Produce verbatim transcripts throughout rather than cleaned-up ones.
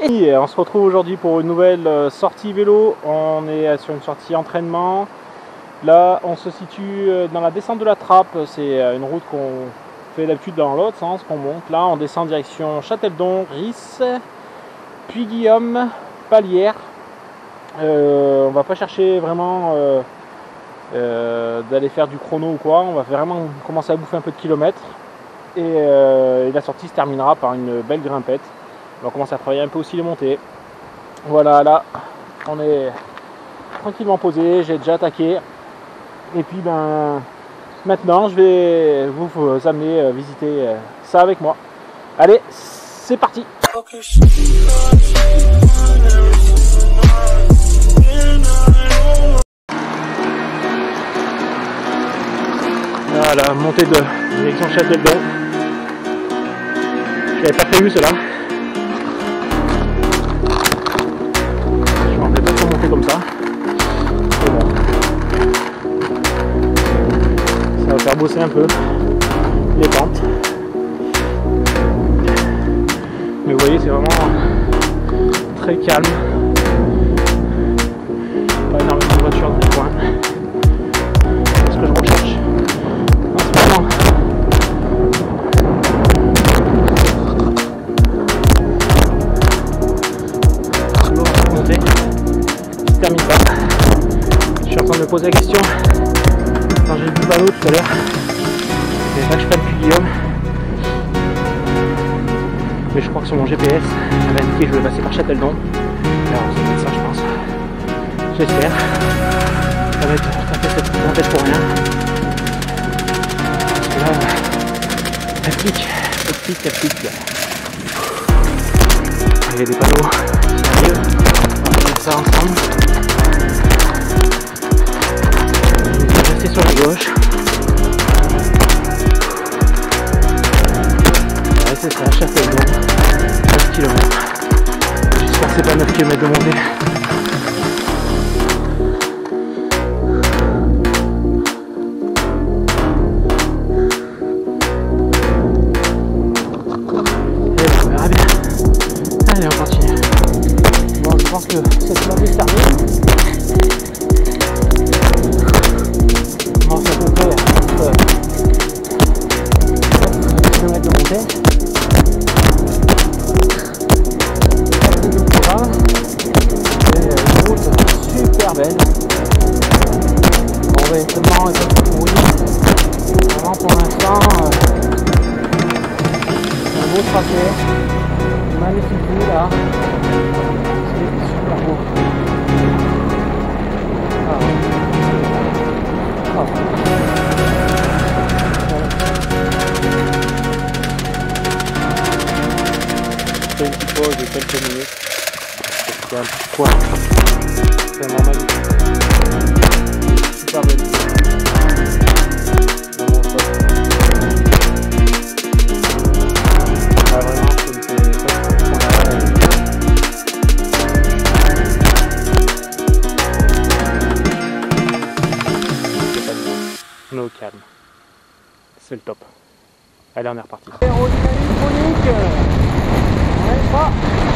Et on se retrouve aujourd'hui pour une nouvelle sortie vélo. On est sur une sortie entraînement. Là, on se situe dans la descente de la Trappe. C'est une route qu'on fait d'habitude dans l'autre sens, qu'on monte. Là, on descend direction Châteldon, Ris, puis Guillaume, Palière. Euh, on va pas chercher vraiment euh, euh, d'aller faire du chrono ou quoi. On va vraiment commencer à bouffer un peu de kilomètres. Et, euh, et la sortie se terminera par une belle grimpette. On va commencer à travailler un peu aussi les montées. Voilà, là, on est tranquillement posé, j'ai déjà attaqué. Et puis, ben, maintenant, je vais vous, vous amener visiter ça avec moi. Allez, c'est parti! Voilà, montée de direction Châteldon. Je n'avais pas prévu cela. Comme ça. Bon. Ça va faire bosser un peu les pentes. Mais vous voyez, c'est vraiment très calme. Pas énormément de voitures dans les coins. C'est ce que je recherche en ce moment. Monter. Termine pas. Je suis en train de me poser la question quand j'ai vu le panneau tout à l'heure. Il fallait pas que je prenne plus Guillaume. Mais je crois que sur mon G P S, ça va indiquer que je vais passer par Châteldon. Alors ça va être ça, je pense. J'espère. Ça va être tapé cette montée pour rien. Parce que là, elle pique, elle pique, elle pique. Il y a des panneaux qui arrivent. On va mettre ça ensemble. Sur la gauche. Ouais, c'est ça, Châteldon, neuf kilomètres. J'espère que c'est pas neuf kilomètres de montée. Et on verra bien. Allez, on continue. Bon, je pense que cette montée se termine. Belle. Bon, ouais, seulement il faut pourri. Vraiment pour l'instant, c'est un beau tracé. Magnifique vue là. C'est super beau. Ah. Ah. Je fais une petite pause de quelques minutes. C'est un petit coin. C'est vraiment magnifique. Super belle. Ah, vraiment, ça me fait pas trop mal. On est au calme. C'est le top. Allez, on est reparti. Aérodynamique chronique. On est pas.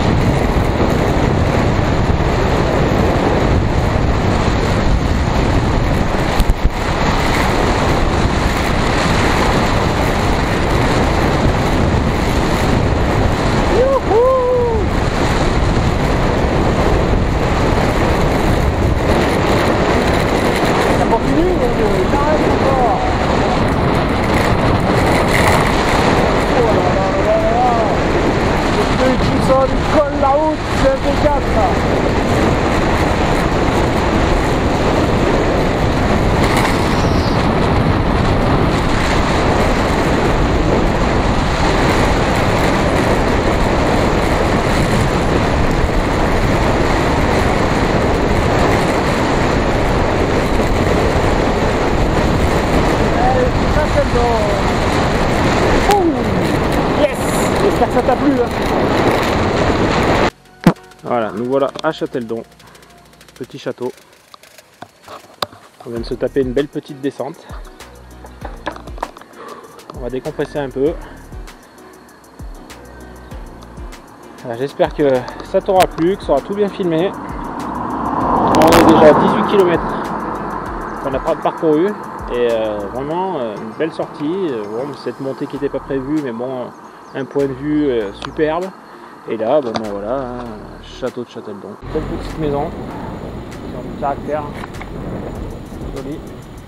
Colle la route, c'est un V quatre. Yes, j'espère que ça t'a plu. Hein. Voilà, nous voilà à Châteldon, petit château. On vient de se taper une belle petite descente. On va décompresser un peu. J'espère que ça t'aura plu, que ça aura tout bien filmé. On est déjà à dix-huit kilomètres qu'on a pas parcouru et euh, vraiment euh, une belle sortie. Bon, cette montée qui n'était pas prévue, mais bon, un point de vue euh, superbe. Et là, bon ben voilà, hein, château de Châteldon. Belle petite maison, sur du caractère, joli.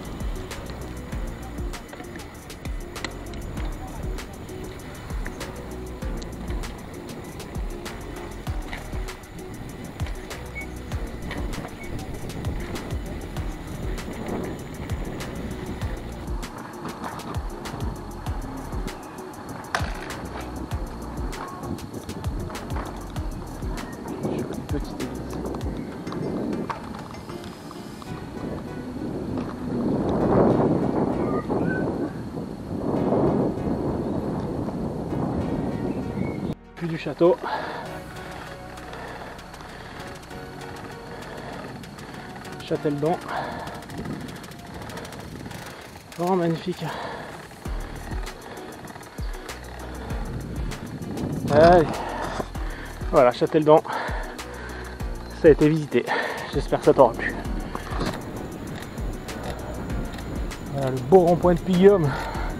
Petite église. Vue du château. Châteldon. Vraiment magnifique. Allez. Voilà, Châteldon. Ça a été visité, j'espère que ça t'aura plu. Voilà le beau rond-point de Piguillaume.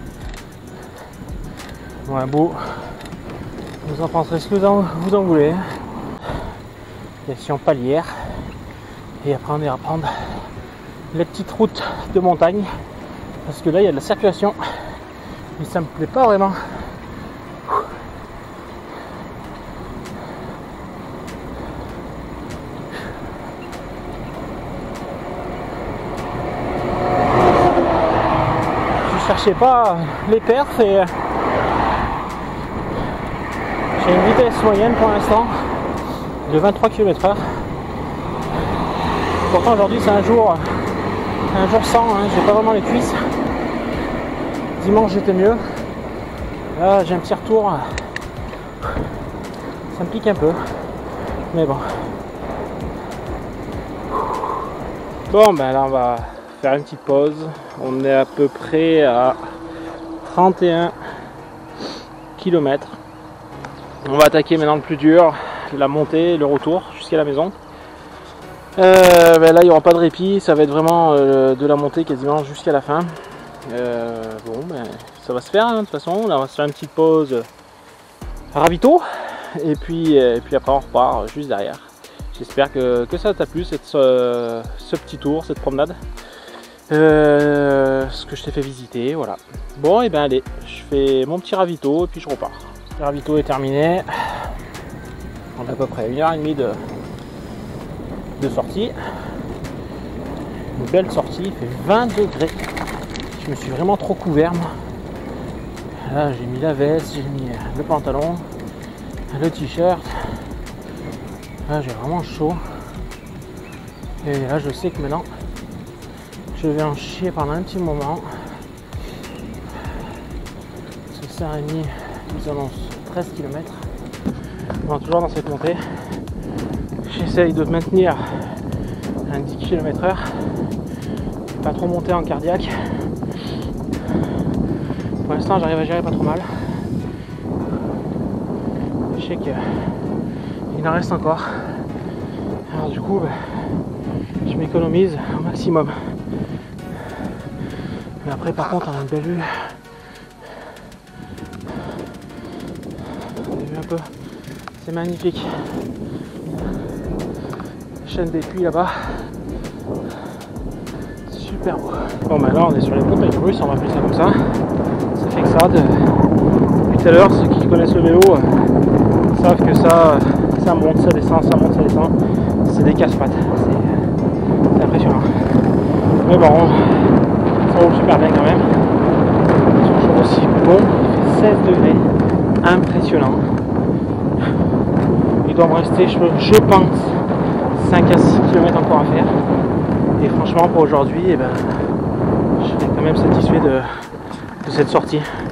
Voilà, beau. Vous en penserez ce que vous en, vous en voulez. Direction Palière. Et après on ira prendre les petites routes de montagne. Parce que là il y a de la circulation. Mais ça me plaît pas vraiment. Cherchez pas les perfs et j'ai une vitesse moyenne pour l'instant de vingt-trois kilomètres heure. Pourtant aujourd'hui c'est un jour un jour sans, hein, j'ai pas vraiment les cuisses. Dimanche j'étais mieux. Là j'ai un petit retour. Ça me pique un peu. Mais bon. Bon ben là on va faire une petite pause. On est à peu près à trente et un kilomètres. On va attaquer maintenant le plus dur, la montée, le retour jusqu'à la maison. Euh, ben là il n'y aura pas de répit, ça va être vraiment euh, de la montée quasiment jusqu'à la fin. Euh, bon ben ça va se faire hein, de toute façon. Là on va se faire une petite pause ravito et puis, et puis après on repart juste derrière. J'espère que, que ça t'a plu cette, ce, ce petit tour, cette promenade. Euh, ce que je t'ai fait visiter, voilà. Bon et ben allez, je fais mon petit ravito et puis je repars. Le ravito est terminé. On a à peu près une heure et demie de, de sortie. Une belle sortie, il fait vingt degrés. Je me suis vraiment trop couvert moi. Là j'ai mis la veste, j'ai mis le pantalon, le t-shirt. Là j'ai vraiment chaud. Et là je sais que maintenant je vais en chier pendant un petit moment. Ce Saint-Rémy, ils annoncent treize kilomètres. Bon, toujours dans cette montée. J'essaye de maintenir un dix kilomètres heure. Pas trop monter en cardiaque. Pour l'instant, j'arrive à gérer pas trop mal. Je sais qu'il en reste encore. Alors du coup, bah, je m'économise au maximum. Mais après par contre on a une belle vue. Vous avez vu un peu, c'est magnifique. La chaîne des puits là-bas. Super beau. Bon ben là on est sur les montagnes russes, on va appeler ça comme ça. Ça fait que ça de... Depuis tout à l'heure, ceux qui connaissent le vélo euh, savent que ça, ça monte, ça descend, ça monte, ça descend. C'est des casse-pattes. C'est impressionnant. Mais bon. Ça roule super bien quand même. Toujours aussi bon. Il fait seize degrés. Impressionnant. Il doit me rester, je, je pense, cinq à six kilomètres encore à faire. Et franchement, pour aujourd'hui, eh ben, je suis quand même satisfait de, de cette sortie.